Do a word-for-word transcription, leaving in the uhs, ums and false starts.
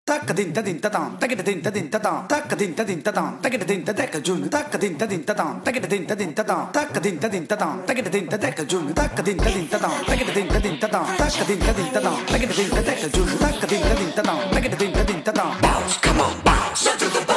Tak din ta din ta tam, tak din ta din ta tam, tak din ta din ta tam, tak din ta tak jun, tak din ta din ta tam, tak din ta din ta tam, tak din ta din ta tam, tak din ta tak jun, tak din ta din ta tam, tak din ta din ta tam, tak din ta din ta tam, tak din ta tak jun, tak din ta din ta tam, tak din ta din ta tam. Bounce, come on, bounce, to the